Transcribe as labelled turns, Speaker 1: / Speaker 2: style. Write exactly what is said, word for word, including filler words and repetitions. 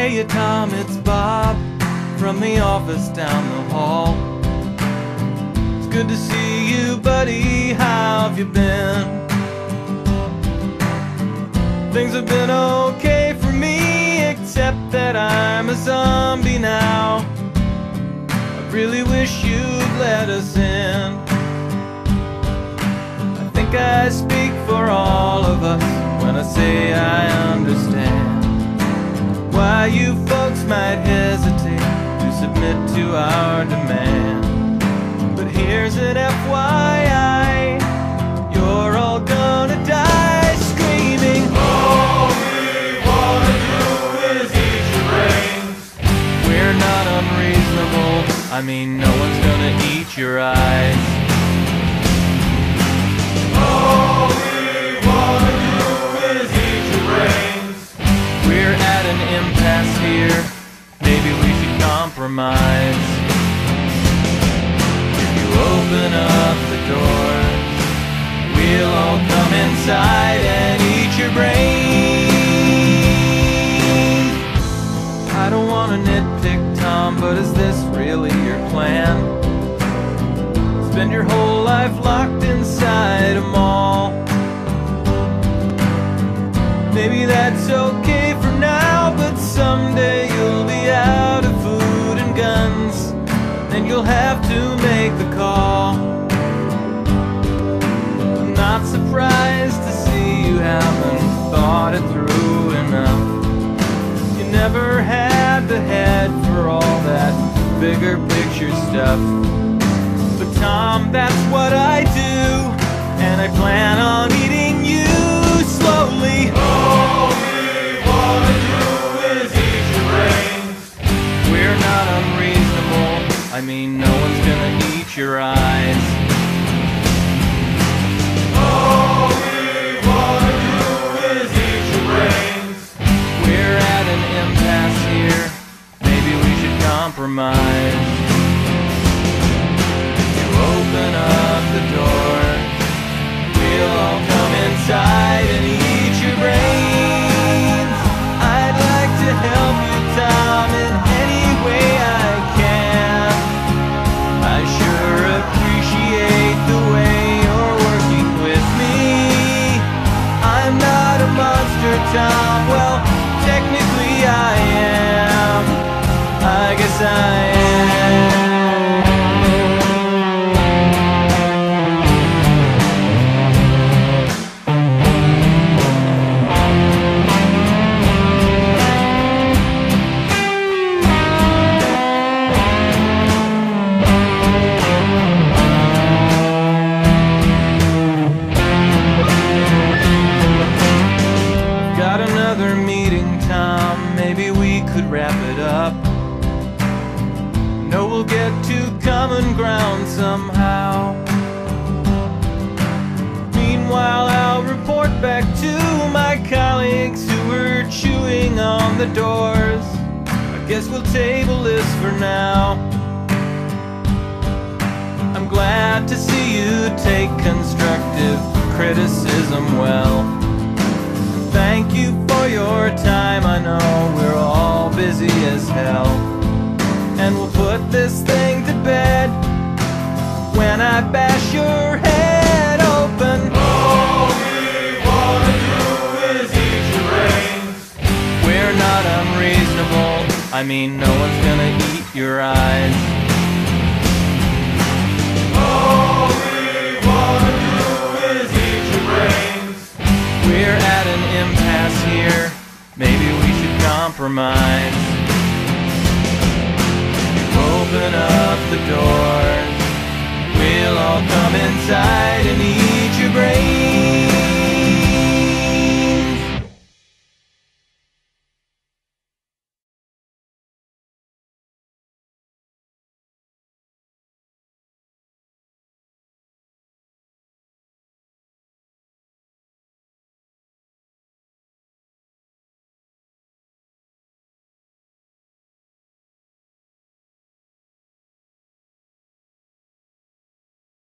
Speaker 1: Hey Tom, it's Bob from the office down the hall. It's good to see you, buddy. How have you been? Things have been okay for me, except that I'm a zombie now. I really wish you'd let us in. I think I speak for all of us when I say I understand why you folks might hesitate to submit to our demand. But here's an F Y I, you're all gonna die screaming, all we wanna do is eat your brains. We're not unreasonable, I mean no one's gonna eat your eyes. All we wanna do is eat your brains. We're at an impasse here, maybe we should compromise. If you open up the doors, we'll all come inside and eat your brains. I don't want to nitpick, Tom, but is this really your plan? Spend your whole life locked inside a mall. Maybe that's okay for now, but someday you'll be out of food and guns, and you'll have to make the call. I'm not surprised to see you haven't thought it through enough. You never had the head for all that bigger picture stuff. But Tom, that's what I do, and I plan on eating you slowly. All we wanna do is eat your brains. We're not unreasonable, I mean no one's gonna eat your eyes. All we wanna do is eat your brains. We're at an impasse here, maybe we should compromise. You open up the door, we'll all come inside and eat your brains. I'd like to help you, Tom, in any way I can. I sure appreciate the way you're working with me. I'm not a monster, Tom, well, technically I am. I guess I am. Wrap it up. No, we'll get to common ground somehow. Meanwhile, I'll report back to my colleagues who were chewing on the doors. I guess we'll table this for now. I'm glad to see you take constructive criticism well. Thank you for your time, I know we're all busy as hell. And we'll put this thing to bed when I bash your head open. All we wanna do is eat your brains. We're not unreasonable, I mean no one's gonna eat your eyes. All we wanna do is eat your brains. We're at an impasse here, maybe we should compromise. You open up the doors, we'll all come inside